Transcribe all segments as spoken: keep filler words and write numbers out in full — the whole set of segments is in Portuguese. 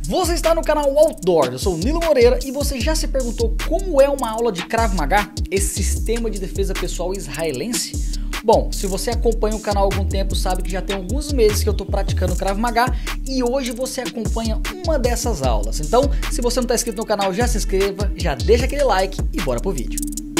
Você está no canal Outdoor, eu sou o Nilo Moreira e você já se perguntou como é uma aula de Krav Maga, esse sistema de defesa pessoal israelense? Bom, se você acompanha o canal há algum tempo sabe que já tem alguns meses que eu estou praticando Krav Maga e hoje você acompanha uma dessas aulas. Então, se você não está inscrito no canal, já se inscreva, já deixa aquele like e bora pro vídeo.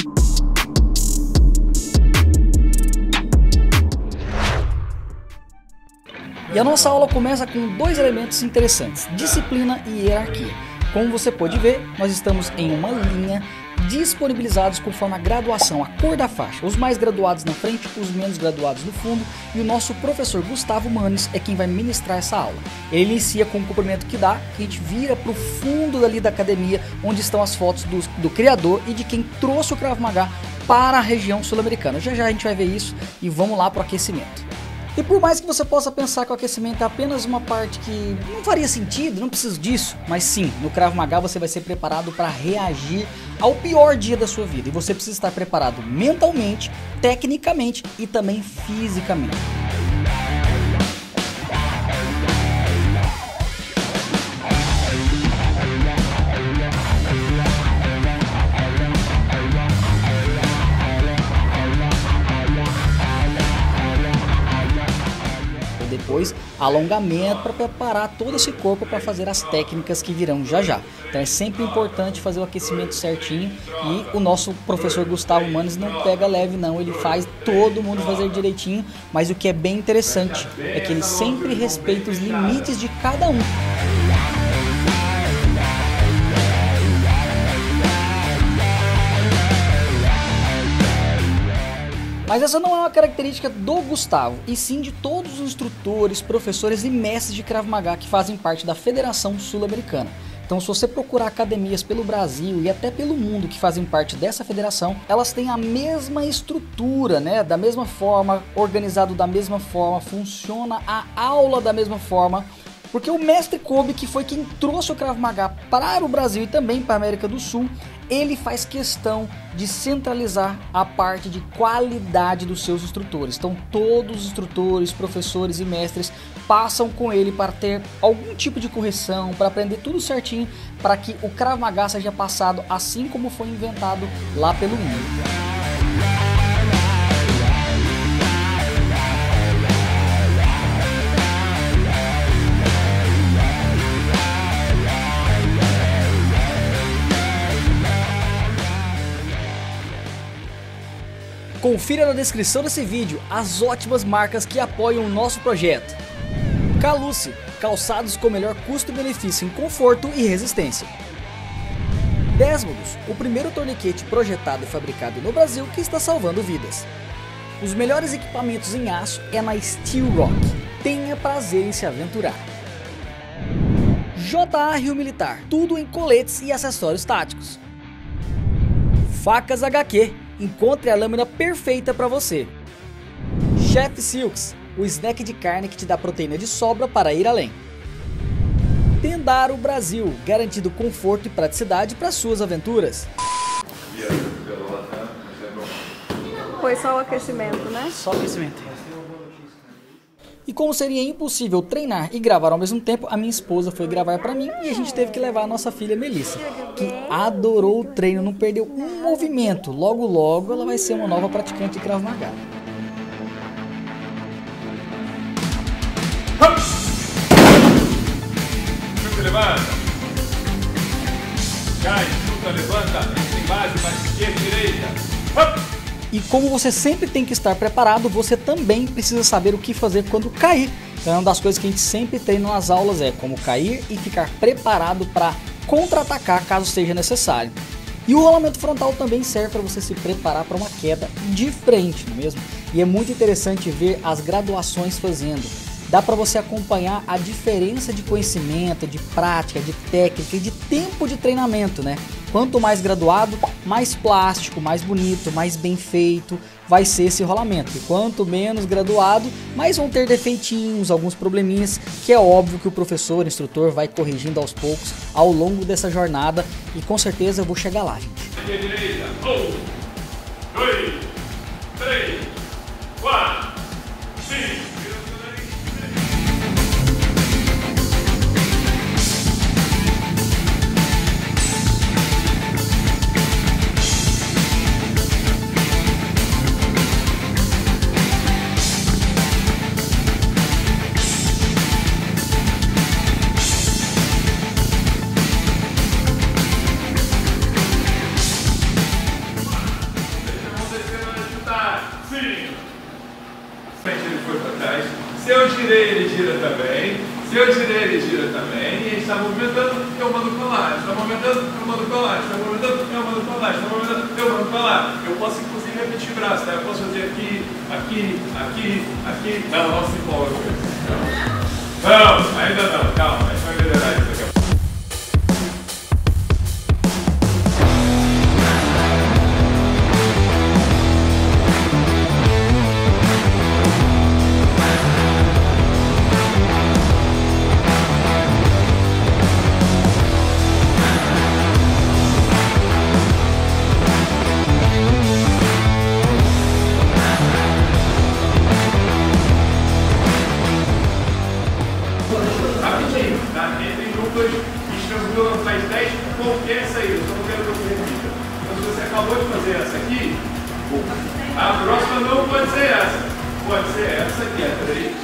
E a nossa aula começa com dois elementos interessantes, disciplina e hierarquia. Como você pode ver, nós estamos em uma linha, disponibilizados conforme a graduação, a cor da faixa. Os mais graduados na frente, os menos graduados no fundo, e o nosso professor Gustavo Manes é quem vai ministrar essa aula. Ele inicia com o cumprimento que dá, que a gente vira para o fundo dali da academia, onde estão as fotos do, do criador e de quem trouxe o Krav Maga para a região sul-americana. Já já a gente vai ver isso e vamos lá para o aquecimento. E por mais que você possa pensar que o aquecimento é apenas uma parte que não faria sentido, não preciso disso, mas sim, no Krav Maga você vai ser preparado para reagir ao pior dia da sua vida. E você precisa estar preparado mentalmente, tecnicamente e também fisicamente. Depois, alongamento para preparar todo esse corpo para fazer as técnicas que virão já já. Então é sempre importante fazer o aquecimento certinho e o nosso professor Gustavo Manes não pega leve não, ele faz todo mundo fazer direitinho, mas o que é bem interessante é que ele sempre respeita os limites de cada um. Mas essa não é uma característica do Gustavo, e sim de todos os instrutores, professores e mestres de Krav Maga que fazem parte da Federação Sul-Americana. Então se você procurar academias pelo Brasil e até pelo mundo que fazem parte dessa federação, elas têm a mesma estrutura, né? Da mesma forma, organizado da mesma forma, funciona a aula da mesma forma. Porque o mestre Kobe, que foi quem trouxe o Krav Maga para o Brasil e também para a América do Sul, ele faz questão de centralizar a parte de qualidade dos seus instrutores. Então todos os instrutores, professores e mestres passam com ele para ter algum tipo de correção, para aprender tudo certinho, para que o Krav Maga seja passado assim como foi inventado lá pelo mundo. Confira na descrição desse vídeo as ótimas marcas que apoiam o nosso projeto. Caluce, calçados com melhor custo-benefício em conforto e resistência. Desmodus, o primeiro torniquete projetado e fabricado no Brasil que está salvando vidas. Os melhores equipamentos em aço é na Steel Rock. Tenha prazer em se aventurar. J A Rio Militar, tudo em coletes e acessórios táticos. Facas H Q. Encontre a lâmina perfeita para você. Chef Silks, o snack de carne que te dá proteína de sobra para ir além. Tendaro Brasil, garantido conforto e praticidade para suas aventuras. Foi só o aquecimento, né? Só o aquecimento. E como seria impossível treinar e gravar ao mesmo tempo, a minha esposa foi gravar para mim e a gente teve que levar a nossa filha Melissa, que adorou o treino, não perdeu um movimento. Logo logo ela vai ser uma nova praticante de Krav Maga. Chuta, levanta. Cai, chuta, levanta. Em base, mais esquerda, direita. Hop. E como você sempre tem que estar preparado, você também precisa saber o que fazer quando cair. Então, uma das coisas que a gente sempre treina nas aulas é como cair e ficar preparado para contra-atacar caso seja necessário. E o rolamento frontal também serve para você se preparar para uma queda de frente, não é mesmo? E é muito interessante ver as graduações fazendo. Dá para você acompanhar a diferença de conhecimento, de prática, de técnica e de tempo de treinamento, né? Quanto mais graduado, mais plástico, mais bonito, mais bem feito vai ser esse rolamento. E quanto menos graduado, mais vão ter defeitinhos, alguns probleminhas, que é óbvio que o professor, o instrutor vai corrigindo aos poucos ao longo dessa jornada e com certeza eu vou chegar lá, gente. Direita. Um, dois, três, quatro, cinco. ele gira também, e ele está movimentando, eu mando colar, está movimentando, eu mando colar, está movimentando, eu mando colar, está movimentando, eu mando colar. Eu posso inclusive repetir o braço, tá? Eu posso fazer aqui, aqui, aqui, aqui. Não, não se empolga com isso. Não, ainda não, calma, a gente vai melhorar isso daqui a pouco. Faz dez por qualquer saída, só não quero que eu repita. Então, se você acabou de fazer essa aqui, a próxima não pode ser essa. Pode ser essa aqui, a três.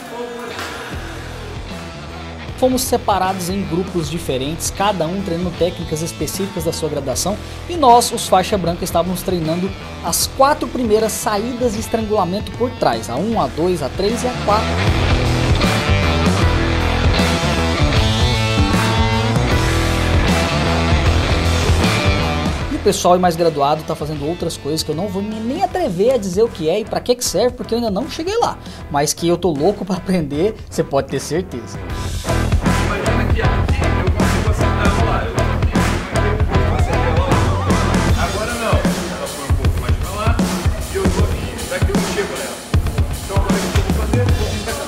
Fomos separados em grupos diferentes, cada um treinando técnicas específicas da sua graduação, e nós, os faixa branca, estávamos treinando as quatro primeiras saídas de estrangulamento por trás, a um, a dois, a três e a quatro. O pessoal mais graduado está fazendo outras coisas que eu não vou nem atrever a dizer o que é e para que que serve, porque eu ainda não cheguei lá. Mas que eu tô louco para aprender, você pode ter certeza. Imagina que aqui eu consigo acertar ela lá. Eu vou acertar ela lá. Agora não. Ela foi um pouco mais para lá e eu vou aqui. Daqui eu não chego nela. Então agora o que eu vou fazer? Vou vir pra cá.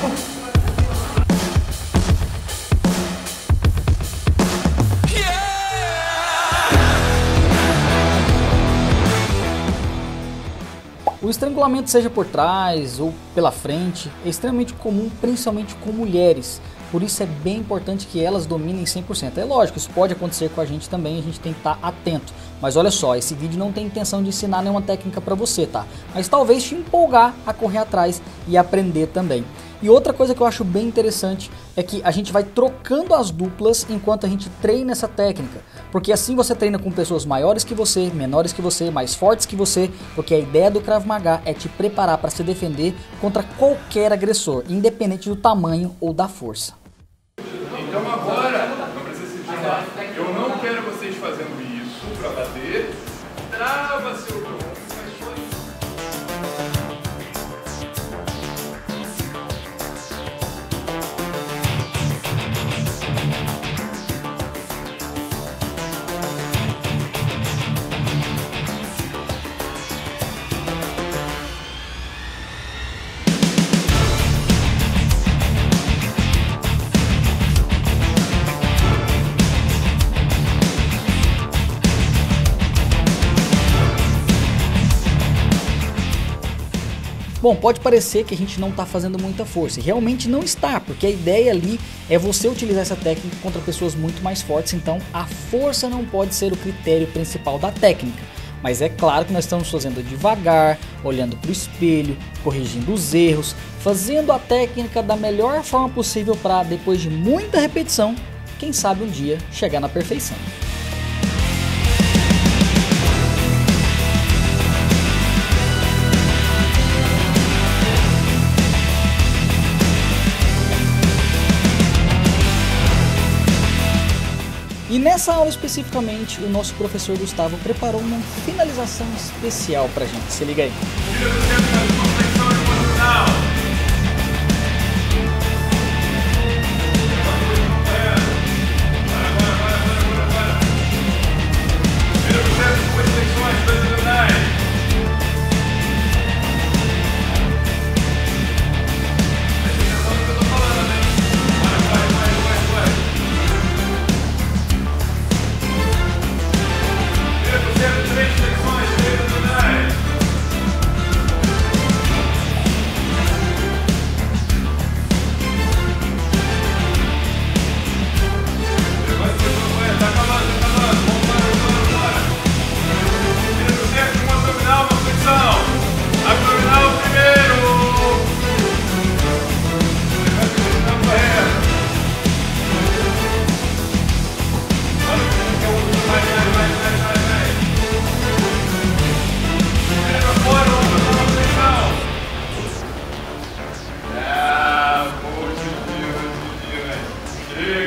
O estrangulamento, seja por trás ou pela frente, é extremamente comum, principalmente com mulheres. Por isso é bem importante que elas dominem cem por cento. É lógico, isso pode acontecer com a gente também, a gente tem que estar atento. Mas olha só, esse vídeo não tem intenção de ensinar nenhuma técnica para você, tá? Mas talvez te empolgar a correr atrás e aprender também. E outra coisa que eu acho bem interessante é que a gente vai trocando as duplas enquanto a gente treina essa técnica. Porque assim você treina com pessoas maiores que você, menores que você, mais fortes que você, porque a ideia do Krav Maga é te preparar para se defender contra qualquer agressor, independente do tamanho ou da força. Então agora, não precisa se desviar. Eu não quero vocês fazendo isso para bater. Trava seu tronco. Bom, pode parecer que a gente não está fazendo muita força, e realmente não está, porque a ideia ali é você utilizar essa técnica contra pessoas muito mais fortes, então a força não pode ser o critério principal da técnica. Mas é claro que nós estamos fazendo devagar, olhando para o espelho, corrigindo os erros, fazendo a técnica da melhor forma possível para, depois de muita repetição, quem sabe um dia chegar na perfeição. E nessa aula especificamente, o nosso professor Gustavo preparou uma finalização especial pra gente. Se liga aí.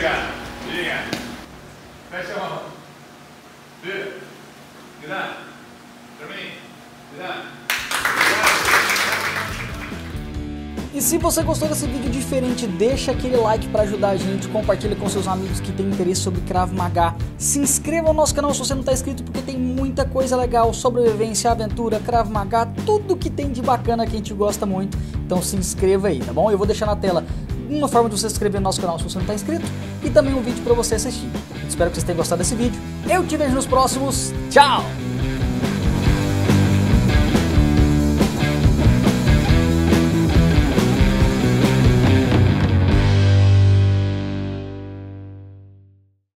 Vira, vira. Fecha a mão. Vira. Vira. Pra mim. Vira. E se você gostou desse vídeo diferente, deixa aquele like para ajudar a gente, compartilha com seus amigos que têm interesse sobre Krav Maga, se inscreva no nosso canal se você não está inscrito, porque tem muita coisa legal, sobrevivência, aventura, Krav Maga, tudo que tem de bacana que a gente gosta muito, então se inscreva aí, tá bom? Eu vou deixar na tela uma forma de você se inscrever no nosso canal se você não está inscrito, e também um vídeo para você assistir. Espero que vocês tenham gostado desse vídeo, eu te vejo nos próximos, tchau!